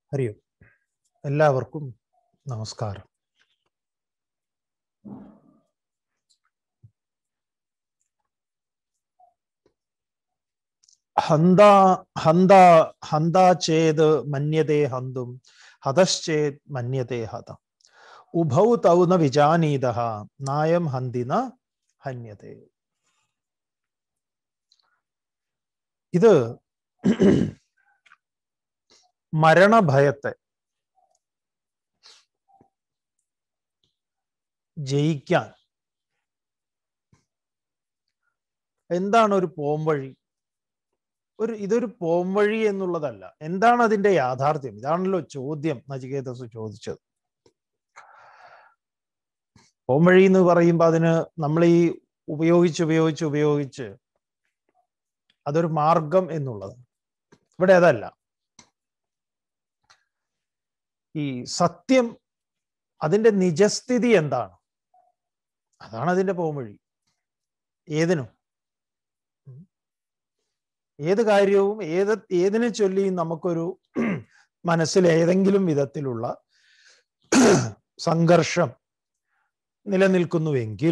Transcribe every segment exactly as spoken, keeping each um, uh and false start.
ഹരി ഓം. എല്ലാവർക്കും നമസ്കാരം. ഹന്ത ഹന്ത ഹന്ത ചേത് മന്യതേ ഹന്തും ഹതശ്ചേത് മന്യതേ ഹതം ഉഭൗ തൗ ന വിജാനീതഃ നായം ഹന്തി ന ഹന്യതേ. ഇത് മരണഭയത്തെ ജയിക്കാൻ എന്താണ് ഒരു പോംവഴി? ഒരു ഇതൊരു പോംവഴി എന്നുള്ളതല്ല, എന്താണ് അതിൻ്റെ യാഥാർത്ഥ്യം? ഇതാണല്ലോ ചോദ്യം നചികേതസ് ചോദിച്ചത്. പോംവഴി എന്ന് പറയുമ്പോൾ അതിന് നമ്മൾ ഈ ഉപയോഗിച്ച് ഉപയോഗിച്ച് ഉപയോഗിച്ച് അതൊരു മാർഗം എന്നുള്ളത്. ഇവിടെ അതല്ല. ഈ സത്യം, അതിൻ്റെ നിജസ്ഥിതി എന്താണ്? അതാണ് അതിൻ്റെ പോംവഴി. ഏതിനും, ഏത് കാര്യവും ഏത് ഏതിനെ ചൊല്ലിയും നമുക്കൊരു മനസ്സിൽ ഏതെങ്കിലും വിധത്തിലുള്ള സംഘർഷം നിലനിൽക്കുന്നുവെങ്കിൽ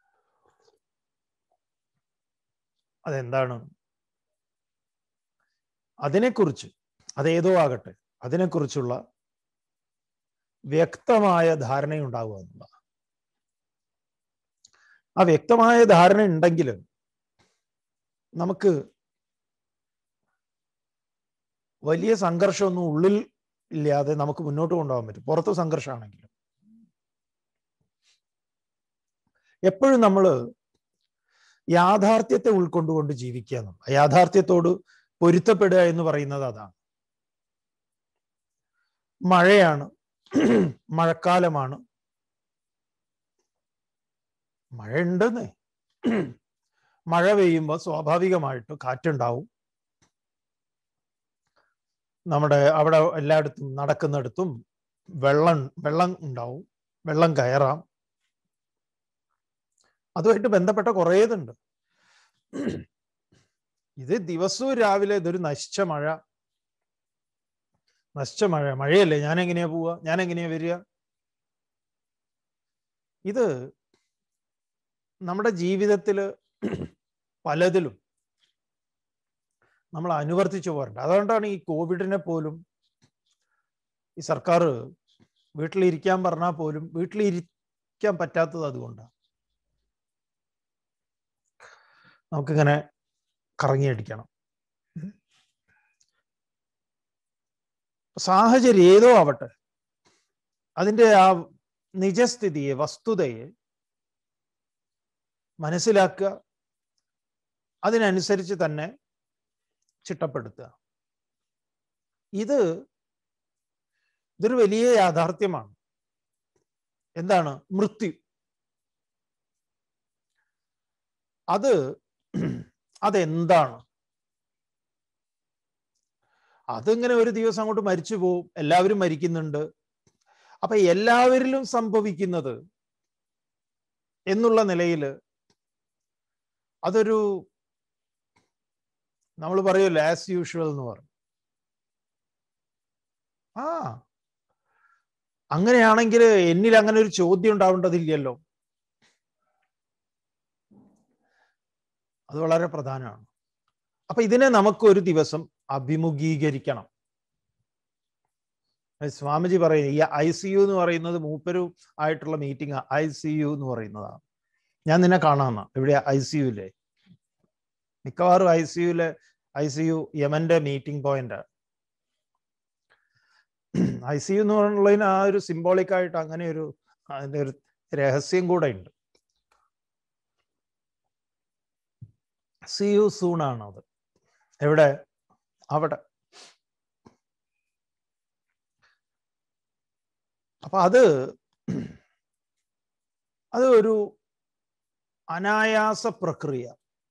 അതെന്താണ്? അതിനെക്കുറിച്ച്, അതേതോ ആകട്ടെ, അതിനെക്കുറിച്ചുള്ള വ്യക്തമായ ധാരണയുണ്ടാവുക എന്നുള്ളതാണ്. ആ വ്യക്തമായ ധാരണ ഉണ്ടെങ്കിൽ നമുക്ക് വലിയ സംഘർഷമൊന്നും ഉള്ളിൽ ഇല്ലാതെ നമുക്ക് മുന്നോട്ട് കൊണ്ടുപോകാൻ പറ്റും. പുറത്ത് സംഘർഷമാണെങ്കിലും എപ്പോഴും നമ്മൾ യാഥാർത്ഥ്യത്തെ ഉൾക്കൊണ്ടുകൊണ്ട് ജീവിക്കുക എന്നുള്ള, യാഥാർത്ഥ്യത്തോട് പൊരുത്തപ്പെടുക എന്ന് പറയുന്നത് അതാണ്. മഴയാണ്, മഴക്കാലമാണ്, മഴ ഉണ്ടെന്നേ. മഴ പെയ്യുമ്പോൾ സ്വാഭാവികമായിട്ട് കാറ്റുണ്ടാവും. നമ്മുടെ അവിടെ എല്ലായിടത്തും നടക്കുന്നിടത്തും വെള്ളം വെള്ളം ഉണ്ടാവും, വെള്ളം കയറാം. അതുമായിട്ട് ബന്ധപ്പെട്ട കുറേ ഇതുണ്ട്. ഇത് ദിവസവും രാവിലെ ഇതൊരു നശിച്ച മഴ, നശിച്ച മഴ മഴയല്ലേ, ഞാൻ എങ്ങനെയാ പോവുക, ഞാൻ എങ്ങനെയാ വരിക? ഇത് നമ്മുടെ ജീവിതത്തിൽ പലതിലും നമ്മൾ അനുവർത്തിച്ചു പോരണ്ട. അതുകൊണ്ടാണ് ഈ കോവിഡിനെ പോലും ഈ സർക്കാർ വീട്ടിലിരിക്കാൻ പറഞ്ഞാൽ പോലും വീട്ടിലിരിക്കാൻ പറ്റാത്തത് അതുകൊണ്ടാണ്. നമുക്കിങ്ങനെ കറങ്ങിയടിക്കണം. സാഹചര്യം ഏതോ ആവട്ടെ, അതിൻ്റെ ആ നിജസ്ഥിതിയെ, വസ്തുതയെ മനസ്സിലാക്കുക, അതിനനുസരിച്ച് തന്നെ ചിട്ടപ്പെടുത്തുക. ഇത് ഇതൊരു വലിയ യാഥാർത്ഥ്യമാണ്. എന്താണ് മൃത്യു? അത് അതെന്താണ്? അതിങ്ങനെ ഒരു ദിവസം അങ്ങോട്ട് മരിച്ചു പോവും, എല്ലാവരും മരിക്കുന്നുണ്ട്. അപ്പൊ എല്ലാവരിലും സംഭവിക്കുന്നത് എന്നുള്ള നിലയിൽ അതൊരു, നമ്മൾ പറയുമല്ലോ ആസ് യൂഷ്വൽ എന്ന് പറയും. ആ അങ്ങനെയാണെങ്കിൽ എന്നിൽ അങ്ങനെ ഒരു ചോദ്യം ഉണ്ടാവേണ്ടതില്ലല്ലോ. അത് വളരെ പ്രധാനമാണ്. അപ്പൊ ഇതിനെ നമുക്ക് ഒരു ദിവസം അഭിമുഖീകരിക്കണം. സ്വാമിജി പറയുന്നത് ഈ ഐ സി യു എന്ന് പറയുന്നത് മൂപ്പരു ആയിട്ടുള്ള മീറ്റിംഗ്. ഐ സി യു എന്ന് പറയുന്നതാണ്. ഞാൻ നിന്നെ കാണാമെന്ന ഇവിടെ ഐ സി യുല്ലേ, മിക്കവാറും ഐ സി യുലെ ഐ സി യു യമന്റെ meeting point. I C U എന്ന് പറയുന്നതിന് ആ ഒരു സിംബോളിക് ആയിട്ട് അങ്ങനെ ഒരു അതിൻ്റെ ഒരു രഹസ്യം കൂടെ ഉണ്ട്. സി യു സൂൺ ആണ് അത്. എവിടെ? അവിടെ. അപ്പൊ അത് അത് ഒരു അനായാസ പ്രക്രിയ.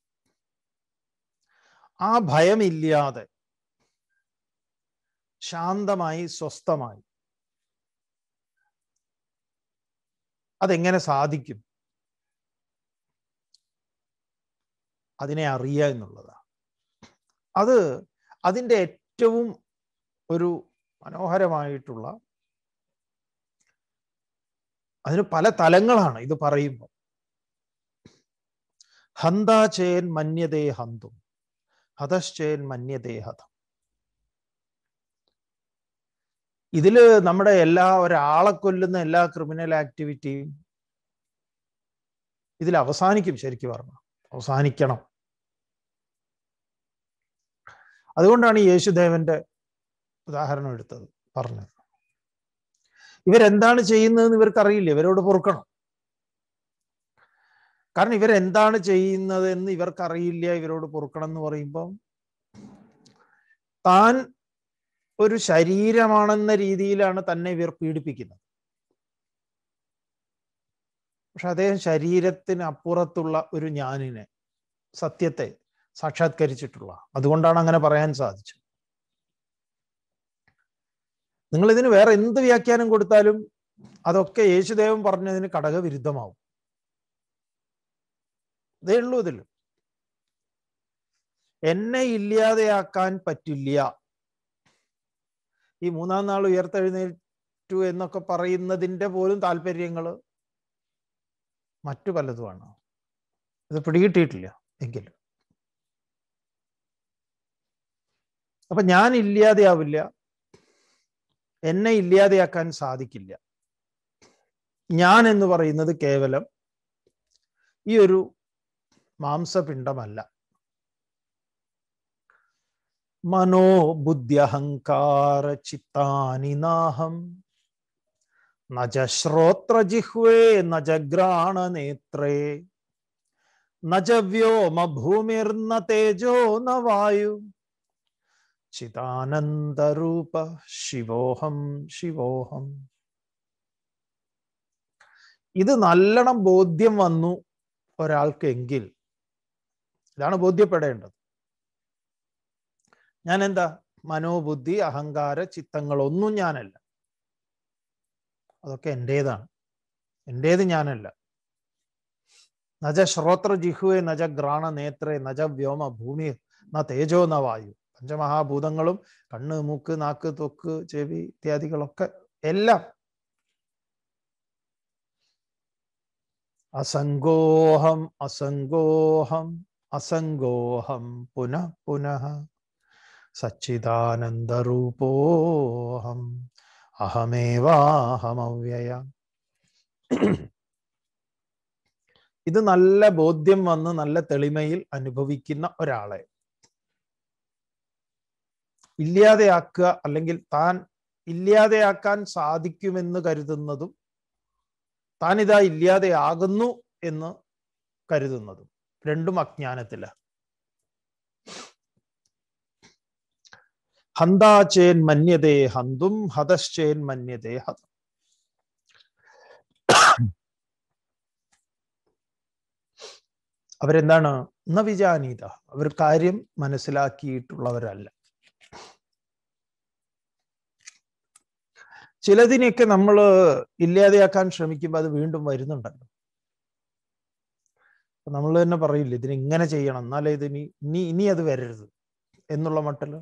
ആ ഭയമില്ലാതെ ശാന്തമായി സ്വസ്ഥമായി അതെങ്ങനെ സാധിക്കും? അതിനെ അറിയുക എന്നുള്ളതാണ്. അത് അതിൻ്റെ ഏറ്റവും ഒരു മനോഹരമായിട്ടുള്ള, അതിന് പല തലങ്ങളാണ് ഇത് പറയുമ്പോൾ. ഹന്താചേൻ മന്യതേ ഹന്തും ഹതശ്ചേൻ മന്യതേ ഹതം. ഇതില് നമ്മുടെ എല്ലാ ഒരാളെ കൊല്ലുന്ന എല്ലാ ക്രിമിനൽ ആക്ടിവിറ്റിയും ഇതിൽ അവസാനിക്കും. ശരിക്കും പറഞ്ഞു അവസാനിക്കണം. അതുകൊണ്ടാണ് യേശുദേവന്റെ ഉദാഹരണം എടുത്തത്, പറഞ്ഞത്. ഇവരെന്താണ് ചെയ്യുന്നതെന്ന് ഇവർക്കറിയില്ല, ഇവരോട് പൊറുക്കണം. കാരണം ഇവരെന്താണ് ചെയ്യുന്നത് എന്ന് ഇവർക്കറിയില്ല, ഇവരോട് പൊറുക്കണം എന്ന് പറയുമ്പോൾ താൻ ഒരു ശരീരമാണെന്ന രീതിയിലാണ് തന്നെ ഇവർ പീഡിപ്പിക്കുന്നത്. പക്ഷെ അദ്ദേഹം ശരീരത്തിന് അപ്പുറത്തുള്ള ഒരു ഞാനിനെ, സത്യത്തെ സാക്ഷാത്കരിച്ചിട്ടുള്ള, അതുകൊണ്ടാണ് അങ്ങനെ പറയാൻ സാധിച്ചത്. നിങ്ങൾ ഇതിന് വേറെ എന്ത് വ്യാഖ്യാനം കൊടുത്താലും അതൊക്കെ യേശുദേവൻ പറഞ്ഞതിന് ഘടകവിരുദ്ധമാവും. ഇതേ ഉള്ളൂ ഇതിൽ. എന്നെ ഇല്ലാതെയാക്കാൻ പറ്റില്ല. ഈ മൂന്നാം നാൾ ഉയർത്തെഴുന്നേറ്റു എന്നൊക്കെ പറയുന്നതിൻ്റെ പോലും താല്പര്യങ്ങൾ മറ്റു പലതുമാണ്. ഇത് പിടികിട്ടിയിട്ടില്ല എങ്കിലും. അപ്പൊ ഞാൻ ഇല്ലാതെയാവില്ല, എന്നെ ഇല്ലാതെയാക്കാൻ സാധിക്കില്ല. ഞാൻ എന്ന് പറയുന്നത് കേവലം ഈ ഒരു മാംസപിണ്ഡമല്ല. മനോ ബുദ്ധ്യഹങ്കാര ചിത്താനി നാഹം നജ ശ്രോത്ര ജിഹ്വേ നജ ഘ്രാണ നേത്രേ നജ വ്യോമ ഭൂമിർന തേജോ ന വായു ചിദാനന്ദരൂപ ശിവോഹം ശിവോഹം. ഇത് നല്ലോണം ബോധ്യം വന്നു ഒരാൾക്കെങ്കിൽ, ഇതാണ് ബോധ്യപ്പെടേണ്ടത്. ഞാൻ എന്താ? മനോബുദ്ധി അഹങ്കാര ചിത്തങ്ങളൊന്നും ഞാനല്ല. അതൊക്കെ എൻ്റേതാണ്. എൻ്റേത് ഞാനല്ല. നജ ശ്രോത്ര ജിഹ്വേ നജ ഘ്രാണ നേത്രേ നജ വ്യോമ ഭൂമി ന തേജോ ന വായു. പഞ്ചമഹാഭൂതങ്ങളും കണ്ണ്, മൂക്ക്, നാക്ക്, ത്വക്ക്, ചെവി ഇത്യാദികളൊക്കെ എല്ലാം അസംഗോഹം അസംഗോഹം അസംഗോഹം പുനഃ പുനഃ സച്ചിദാനന്ദരൂപോഹം അഹമേവാഹമവ്യയ. ഇത് നല്ല ബോധ്യം വന്ന് നല്ല തെളിമയിൽ അനുഭവിക്കുന്ന ഒരാളെ ഇല്ലാതെയാക്കുക, അല്ലെങ്കിൽ താൻ ഇല്ലാതെയാക്കാൻ സാധിക്കുമെന്ന് കരുതുന്നതും താൻ ഇതാ ഇല്ലാതെയാകുന്നു എന്ന് കരുതുന്നതും രണ്ടും അജ്ഞാനത്തില. ഹന്താചേൻ മന്യതേ ഹന്തും ഹതശ്ചേൻ മന്യതേ ഹതം. അവരെന്താണ്? ന വിജാനീത, അവർ കാര്യം മനസ്സിലാക്കിയിട്ടുള്ളവരല്ല. ചിലതിനെയൊക്കെ നമ്മൾ ഇല്ലാതെയാക്കാൻ ശ്രമിക്കുമ്പോൾ അത് വീണ്ടും വരുന്നുണ്ടല്ലോ. നമ്മൾ തന്നെ പറയില്ല, ഇതിന് ഇങ്ങനെ ചെയ്യണം എന്നാലേ ഇതിനി ഇനി ഇനി അത് വരരുത് എന്നുള്ള മട്ടില്.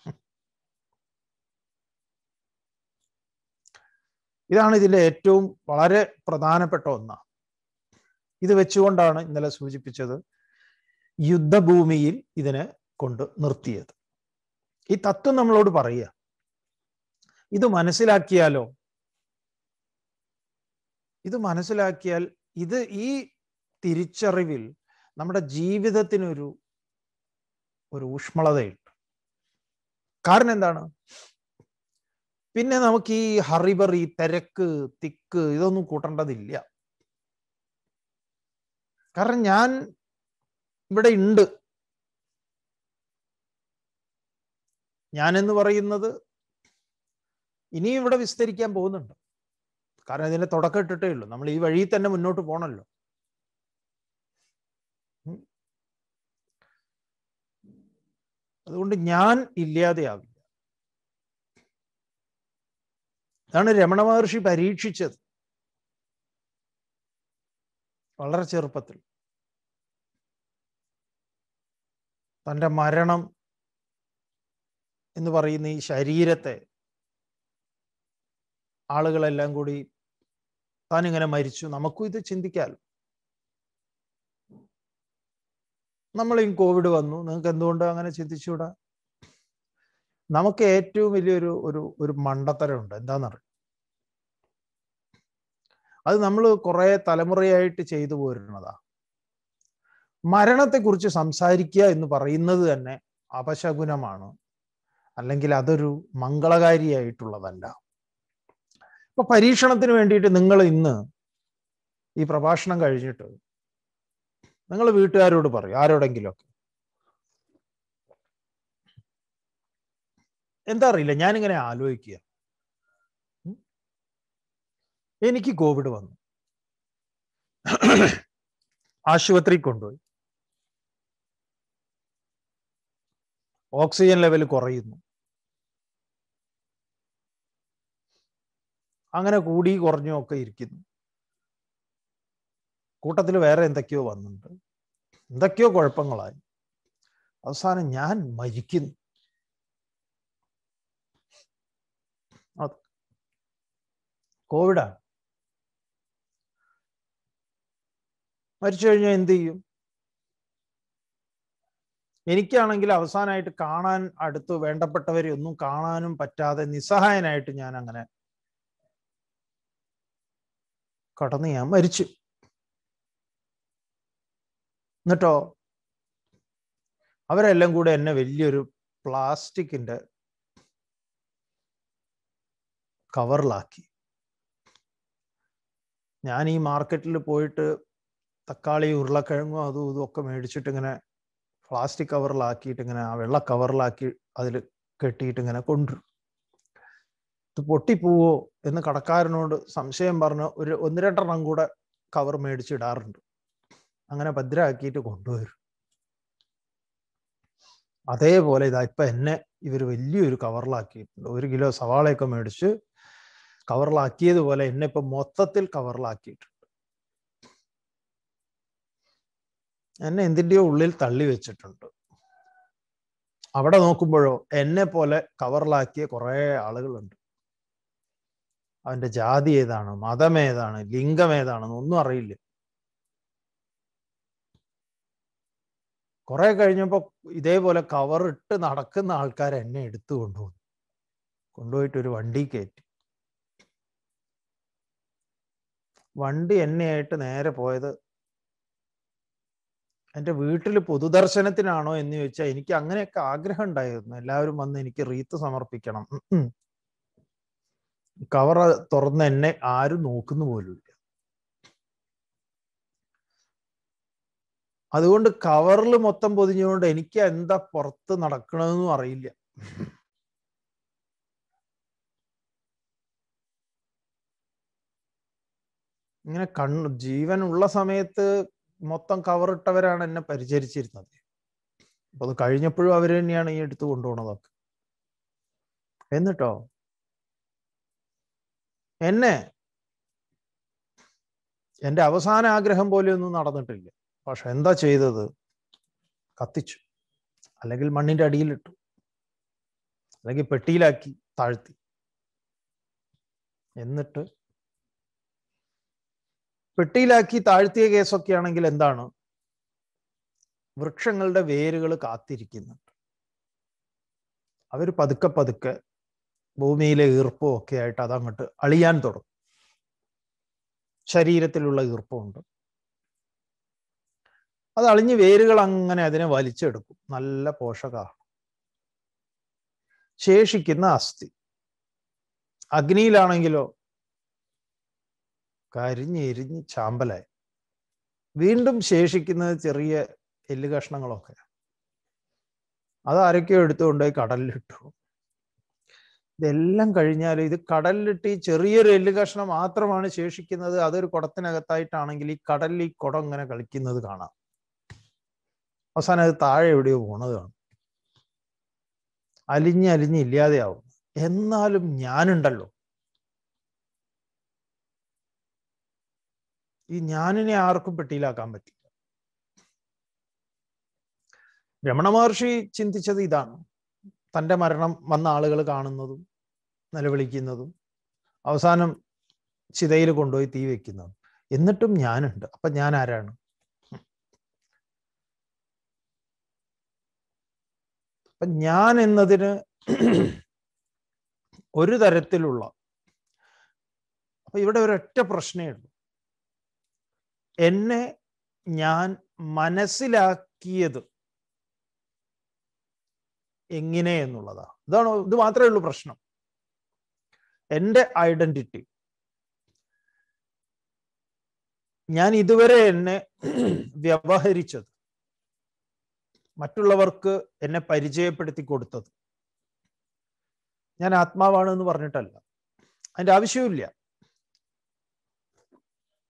ഇതാണ് ഇതിലെ ഏറ്റവും വളരെ പ്രധാനപ്പെട്ട ഒന്നാണ്. ഇത് വെച്ചുകൊണ്ടാണ് ഇന്നലെ സൂചിപ്പിച്ചത് യുദ്ധഭൂമിയിൽ ഇതിനെ കൊണ്ട് നിർത്തിയത്. ഈ തത്വം നമ്മളോട് പറയുക, ഇത് മനസ്സിലാക്കിയാലോ, ഇത് മനസ്സിലാക്കിയാൽ ഇത് ഈ തിരിച്ചറിവിൽ നമ്മുടെ ജീവിതത്തിനൊരു ഒരു ഊഷ്മളതയുണ്ട്. കാരണം എന്താണ്? പിന്നെ നമുക്ക് ഈ ഹറിബറി, തിരക്ക്, തിക്ക് ഇതൊന്നും കൂട്ടേണ്ടതില്ല. കാരണം ഞാൻ ഇവിടെ ഉണ്ട്. ഞാൻ എന്ന് പറയുന്നത് ഇനിയും ഇവിടെ വിസ്തരിക്കാൻ പോകുന്നുണ്ട്. കാരണം ഇതിന്റെ തുടക്കം ഇട്ടിട്ടേ ഉള്ളൂ. നമ്മൾ ഈ വഴിയിൽ തന്നെ മുന്നോട്ട് പോകണമല്ലോ. അതുകൊണ്ട് ഞാൻ ഇല്ലാതെയാവില്ല. അതാണ് രമണ മഹർഷി പരീക്ഷിച്ചത് വളരെ ചെറുപ്പത്തിൽ. തൻ്റെ മരണം എന്ന് പറയുന്ന ഈ ശരീരത്തെ ആളുകളെല്ലാം കൂടി താൻ ഇങ്ങനെ മരിച്ചു, നമുക്കും ഇത് ചിന്തിക്കാമല്ലോ. നമ്മളീ കോവിഡ് വന്നു, നിങ്ങൾക്ക് എന്തുകൊണ്ട് അങ്ങനെ ചിന്തിച്ചുകൂടാ? നമുക്ക് ഏറ്റവും വലിയൊരു ഒരു ഒരു മണ്ടത്തരമുണ്ട്. എന്താണെന്നറിയാം? അത് നമ്മൾ കുറെ തലമുറയായിട്ട് ചെയ്തു പോരുന്നതാ. മരണത്തെക്കുറിച്ച് സംസാരിക്കുക എന്ന് പറയുന്നത് തന്നെ അപശകുനമാണ്, അല്ലെങ്കിൽ അതൊരു മംഗളകാരിയായിട്ടുള്ളതല്ല. ഇപ്പൊ പരീക്ഷണത്തിന് വേണ്ടിയിട്ട് നിങ്ങൾ ഇന്ന് ഈ പ്രഭാഷണം കഴിഞ്ഞിട്ട് നിങ്ങൾ വീട്ടുകാരോട് പറയും, ആരോടെങ്കിലുമൊക്കെ, എന്താ അറിയില്ല, ഞാനിങ്ങനെ ആലോചിക്കുക, എനിക്ക് കോവിഡ് വന്നു, ആശുപത്രി കൊണ്ടുപോയി, ഓക്സിജൻ ലെവൽ കുറയുന്നു, അങ്ങനെ കൂടി കുറഞ്ഞും ഒക്കെ ഇരിക്കുന്നു, കൂട്ടത്തിൽ വേറെ എന്തൊക്കെയോ വന്നിട്ടുണ്ട്, എന്തൊക്കെയോ കുഴപ്പങ്ങളായി, അവസാനം ഞാൻ മരിക്കുന്നു. അത് കോവിഡാണ്. മരിച്ചു കഴിഞ്ഞാൽ എന്ത് ചെയ്യും? എനിക്കാണെങ്കിൽ അവസാനമായിട്ട് കാണാൻ, അടുത്ത് വേണ്ടപ്പെട്ടവരെ ഒന്നും കാണാനും പറ്റാതെ നിസ്സഹായനായിട്ട് ഞാൻ അങ്ങനെ കടന്ന് ഞാൻ മരിച്ചു. എന്നിട്ടോ അവരെല്ലാം കൂടെ എന്നെ വലിയൊരു പ്ലാസ്റ്റിക്കിന്റെ കവറിലാക്കി. ഞാൻ ഈ മാർക്കറ്റിൽ പോയിട്ട് തക്കാളി, ഉരുളക്കിഴങ്ങും അതും ഇതും ഒക്കെ മേടിച്ചിട്ട് ഇങ്ങനെ പ്ലാസ്റ്റിക് കവറിലാക്കിയിട്ട് ഇങ്ങനെ ആ വെള്ള കവറിലാക്കി അതിൽ കെട്ടിയിട്ട് ഇങ്ങനെ കൊണ്ടുവരും. ഇത് പൊട്ടിപ്പോവോ എന്ന് കടക്കാരനോട് സംശയം പറഞ്ഞ് ഒരു ഒന്ന് രണ്ടെണ്ണം കൂടെ കവർ മേടിച്ചിടാറുണ്ട്. അങ്ങനെ ഭദ്രമാക്കിയിട്ട് കൊണ്ടുവരും. അതേപോലെ ഇതാ ഇപ്പൊ എന്നെ ഇവർ വലിയൊരു കവറിലാക്കിയിട്ടുണ്ട്. ഒരു കിലോ സവാളയൊക്കെ മേടിച്ച് കവറിലാക്കിയതുപോലെ എന്നെ ഇപ്പൊ മൊത്തത്തിൽ കവറിലാക്കിയിട്ടുണ്ട്. എന്നെ എന്തിൻ്റെയോ ഉള്ളിൽ തള്ളി വെച്ചിട്ടുണ്ട്. അവിടെ നോക്കുമ്പോഴോ എന്നെ പോലെ കവറിലാക്കിയ കുറേ ആളുകളുണ്ട്. അവന്റെ ജാതി ഏതാണ്, മതം ഏതാണ്, ലിംഗം ഏതാണെന്ന് ഒന്നും അറിയില്ല. കുറെ കഴിഞ്ഞപ്പോ ഇതേപോലെ കവറിട്ട് നടക്കുന്ന ആൾക്കാർ എന്നെ എടുത്തു കൊണ്ടുപോകും. കൊണ്ടുപോയിട്ട് ഒരു വണ്ടി കയറ്റി. വണ്ടി എന്നെയായിട്ട് നേരെ പോയത് എൻ്റെ വീട്ടിൽ പൊതുദർശനത്തിനാണോ എന്ന് ചോദിച്ചാൽ എനിക്ക് അങ്ങനെയൊക്കെ ആഗ്രഹം ഉണ്ടായിരുന്നു. എല്ലാവരും വന്ന് എനിക്ക് റീത്ത് സമർപ്പിക്കണം. കവർ തുറന്ന് എന്നെ ആരും നോക്കുന്നു പോലുമില്ല. അതുകൊണ്ട് കവറിൽ മൊത്തം പൊതിഞ്ഞുകൊണ്ട് എനിക്ക് എന്താ പുറത്ത് നടക്കണമെന്നും അറിയില്ല. ഇങ്ങനെ കണ്ണു ജീവൻ ഉള്ള സമയത്ത് മൊത്തം കവറിട്ടവരാണ് എന്നെ പരിചരിച്ചിരുന്നത്. അപ്പൊ അത് കഴിഞ്ഞപ്പോഴും അവർ തന്നെയാണ് ഈ എടുത്തു കൊണ്ടുപോണതൊക്കെ. എന്നിട്ടോ എന്നെ എൻ്റെ അവസാന ആഗ്രഹം പോലെയൊന്നും നടന്നിട്ടില്ല. പക്ഷെ എന്താ ചെയ്തത്? കത്തിച്ചു, അല്ലെങ്കിൽ മണ്ണിന്റെ അടിയിലിട്ടു, അല്ലെങ്കിൽ പെട്ടിയിലാക്കി താഴ്ത്തി. എന്നിട്ട് പെട്ടിയിലാക്കി താഴ്ത്തിയ കേസൊക്കെ ആണെങ്കിൽ എന്താണ്, വൃക്ഷങ്ങളുടെ വേരുകൾ കാത്തിരിക്കുന്നുണ്ട്. അവർ പതുക്കെ പതുക്കെ ഭൂമിയിലെ ഈർപ്പവും ഒക്കെ ആയിട്ട് അതങ്ങോട്ട് അളിയാൻ തുടങ്ങും. ശരീരത്തിലുള്ള ഈർപ്പമുണ്ട്, അത് അളിഞ്ഞ് വേരുകൾ അങ്ങനെ അതിനെ വലിച്ചെടുക്കും. നല്ല പോഷകമാണ്. ശേഷിക്കുന്ന അസ്ഥി അഗ്നിയിലാണെങ്കിലോ കരിഞ്ഞെരിഞ്ഞ് ചാമ്പലായി. വീണ്ടും ശേഷിക്കുന്നത് ചെറിയ എല്ല് കഷ്ണങ്ങളൊക്കെ. അത് ആരൊക്കെയോ എടുത്തുകൊണ്ടുപോയി കടലിലിട്ടു. ഇതെല്ലാം കഴിഞ്ഞാൽ ഇത് കടലിലിട്ട് ഈ ചെറിയൊരു എല്ല് കഷ്ണം മാത്രമാണ് ശേഷിക്കുന്നത്. അതൊരു കുടത്തിനകത്തായിട്ടാണെങ്കിൽ ഈ കടലിൽ ഈ കുടം ഇങ്ങനെ കളിക്കുന്നത് കാണാം. അവസാനം അത് താഴെ എവിടെയോ പോണത് കാണും, അലിഞ്ഞ് അലിഞ്ഞ് ഇല്ലാതെയാവും. എന്നാലും ഞാനുണ്ടല്ലോ, ഈ ഞാനിനെ ആർക്കും പെട്ടിയിലാക്കാൻ പറ്റില്ല. രമണ മഹർഷി ചിന്തിച്ചത് ഇതാണ്. തൻ്റെ മരണം വന്ന ആളുകൾ കാണുന്നതും നിലവിളിക്കുന്നതും അവസാനം ചിതയിൽ കൊണ്ടുപോയി തീ വെക്കുന്നത്. എന്നിട്ടും ഞാനുണ്ട്. അപ്പൊ ഞാൻ ആരാണ്? അപ്പൊ ഞാൻ എന്നതിന് ഒരു തരത്തിലുള്ള, അപ്പൊ ഇവിടെ ഒരൊറ്റ പ്രശ്നമേ ഉള്ളൂ. എന്നെ ഞാൻ മനസ്സിലാക്കിയത് എങ്ങനെ എന്നുള്ളതാണ്. ഇതാണ്, ഇത് മാത്രമേ ഉള്ളൂ പ്രശ്നം. എൻ്റെ ഐഡന്റിറ്റി, ഞാൻ ഇതുവരെ എന്നെ വ്യവഹരിച്ചത്, മറ്റുള്ളവർക്ക് എന്നെ പരിചയപ്പെടുത്തി കൊടുത്തത്, ഞാൻ ആത്മാവാണ് എന്ന് പറഞ്ഞിട്ടല്ല. അതിൻ്റെ ആവശ്യമില്ല.